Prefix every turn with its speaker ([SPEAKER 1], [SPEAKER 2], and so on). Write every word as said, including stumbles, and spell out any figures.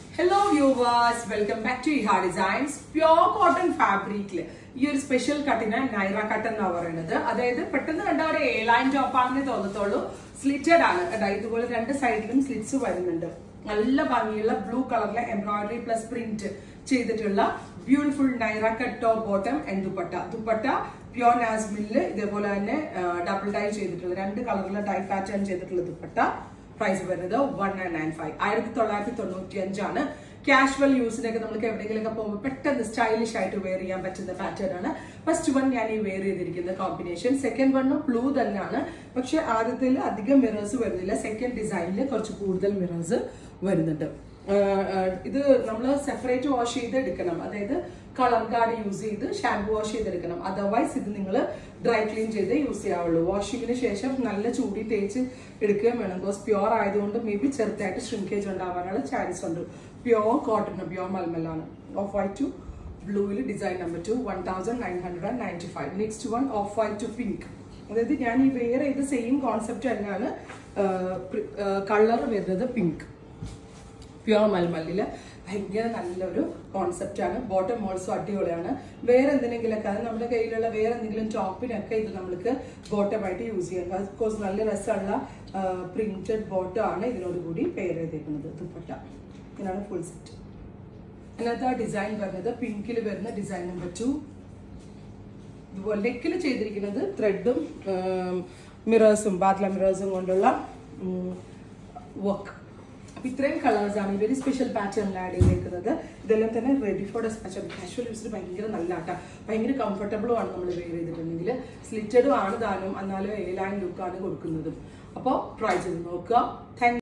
[SPEAKER 1] Hello viewers, welcome back to Iha Designs. Pure cotton fabric. ഈ ഒരു special കട്ടിന് Naira cut എന്ന് പറയുന്നത്, അതായത് പെട്ടെന്ന് കണ്ട ഒരു എ ലൈൻ ടോപ്പ് ആണെന്ന് തോന്നത്തുള്ളൂ. സ്ലിറ്റഡ് ആണ്, അതായത് ഇതുപോലെ രണ്ട് സൈഡിലും സ്ലിറ്റ്സ് വരുന്നുണ്ട്. നല്ല ഭംഗിയുള്ള ബ്ലൂ കളറിലെ എംബ്രോയിഡറി പ്ലസ് പ്രിന്റ് ചെയ്തിട്ടുള്ള beautiful Naira cut top bottom and dupatta. Dupatta pure നാസ്മില് ഇതേപോലെ തന്നെ ഡബിൾ ഡൈ ചെയ്തിട്ടുള്ള രണ്ട് കളറിലെ ഡൈ പാറ്റേൺ ചെയ്തിട്ടുള്ള ദുപ്പട്ട. പ്രൈസ് വരുന്നത് വൺ നയൻ നയൻ ഫൈവ് ആയിരത്തി തൊള്ളായിരത്തി തൊണ്ണൂറ്റി അഞ്ചാണ്. കാഷ്വൽ യൂസിനൊക്കെ നമുക്ക് എവിടെയെങ്കിലൊക്കെ പോകുമ്പോൾ പെട്ടെന്ന് സ്റ്റൈലിഷ് ആയിട്ട് വെയർ ചെയ്യാൻ പറ്റുന്ന പാറ്റേൺ ആണ്. ഫസ്റ്റ് വൺ ഞാൻ ഈ വെയർ ചെയ്തിരിക്കുന്ന കോമ്പിനേഷൻ. സെക്കൻഡ് വൺ ബ്ലൂ തന്നെയാണ്, പക്ഷെ ആദ്യത്തിൽ അധികം മിറേഴ്സ് വരുന്നില്ല. സെക്കൻഡ് ഡിസൈനിൽ കുറച്ച് കൂടുതൽ മിറേഴ്സ് വരുന്നുണ്ട്. ഇത് നമ്മൾ സെപ്പറേറ്റ് വാഷ് ചെയ്ത് എടുക്കണം, അതായത് കളർ ഗാർഡ് യൂസ് ചെയ്ത് ഷാമ്പു വാഷ് ചെയ്തെടുക്കണം. അതർവൈസ് ഇത് നിങ്ങൾ ഡ്രൈ ക്ലീൻ ചെയ്ത് യൂസ് ചെയ്യാവുള്ളൂ. വാഷിങ്ങിന് ശേഷം നല്ല ചൂടി തേച്ച് എടുക്കുകയും വേണം. ബിക്കോസ് പ്യോർ ആയതുകൊണ്ട് മേ ബി ചെറുതായിട്ട് ഷ്രിങ്കേജ് ഉണ്ടാവാനുള്ള ചാൻസ് ഉണ്ട്. പ്യോർ കോട്ടൺ, പ്യോർ മൽമലാണ്. ഓഫ് വൈറ്റ് ടു ബ്ലൂവിൽ design number two one thousand nine hundred and ninety five. Next one off white to pink. അതായത് ഞാൻ ഈ വേറെ ഇത് സെയിം കോൺസെപ്റ്റ് തന്നെയാണ്. കളർ വരുന്നത് പിങ്ക്, പ്യോർ മൽമല്ലില് ഭയങ്കര നല്ലൊരു കോൺസെപ്റ്റ് ആണ്. ബോട്ടം ഓൾസോ അടിപൊളിയാണ്. വേറെ എന്തിനെങ്കിലൊക്കെ, അത് നമ്മുടെ കയ്യിലുള്ള വേറെ എന്തെങ്കിലും ടോപ്പിനൊക്കെ ഇത് നമ്മൾക്ക് ബോട്ടമായിട്ട് യൂസ് ചെയ്യാം. അഫ്കോഴ്സ് നല്ല രസമുള്ള പ്രിന്റഡ് ബോട്ടം ആണ് ഇതിനോട് കൂടി പെയർ ചെയ്തേക്കുന്നത്. ദുപ്പട്ട ഇതാണ് ഫുൾ സെറ്റ്. അതിനകത്ത് ആ ഡിസൈൻ വരുന്നത് പിങ്കിൽ വരുന്ന ഡിസൈൻ നമ്പർ ടു. ഇതുപോലെ നെക്കിൽ ചെയ്തിരിക്കുന്നത് ത്രെഡും മിറേഴ്സും ബാത്ല മിറേഴ്സും കൊണ്ടുള്ള വർക്ക്. അപ്പൊ ഇത്രയും കളേഴ്സ് ആണ് വെരി സ്പെഷ്യൽ പാറ്റേണിൽ ആഡ് ചെയ്തേക്കുന്നത്. ഇതെല്ലാം തന്നെ റെഡി ഫോർ ഡെസ്പാച്ച്. കാഷ്വൽ യൂസിന് ഭയങ്കര നല്ല ആട്ട, ഭയങ്കര കംഫർട്ടബിളും ആണ് നമ്മൾ വെയർ ചെയ്തിട്ടുണ്ടെങ്കിൽ. സ്ലിറ്റഡും ആണ് താനും, എന്നാലും എ ലൈൻ ലുക്കാണ് കൊടുക്കുന്നതും. അപ്പോൾ ട്രൈ ചെയ്ത് നോക്കുക. താങ്ക്